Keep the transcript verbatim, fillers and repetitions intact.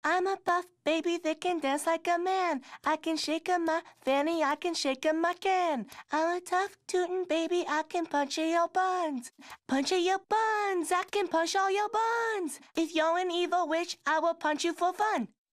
I'm a buff baby that can dance like a man. I can shake a my fanny, I can shake a my can. I'm a tough tootin' baby, I can punch your buns. Punch your buns, I can punch all your buns. If you're an evil witch, I will punch you for fun.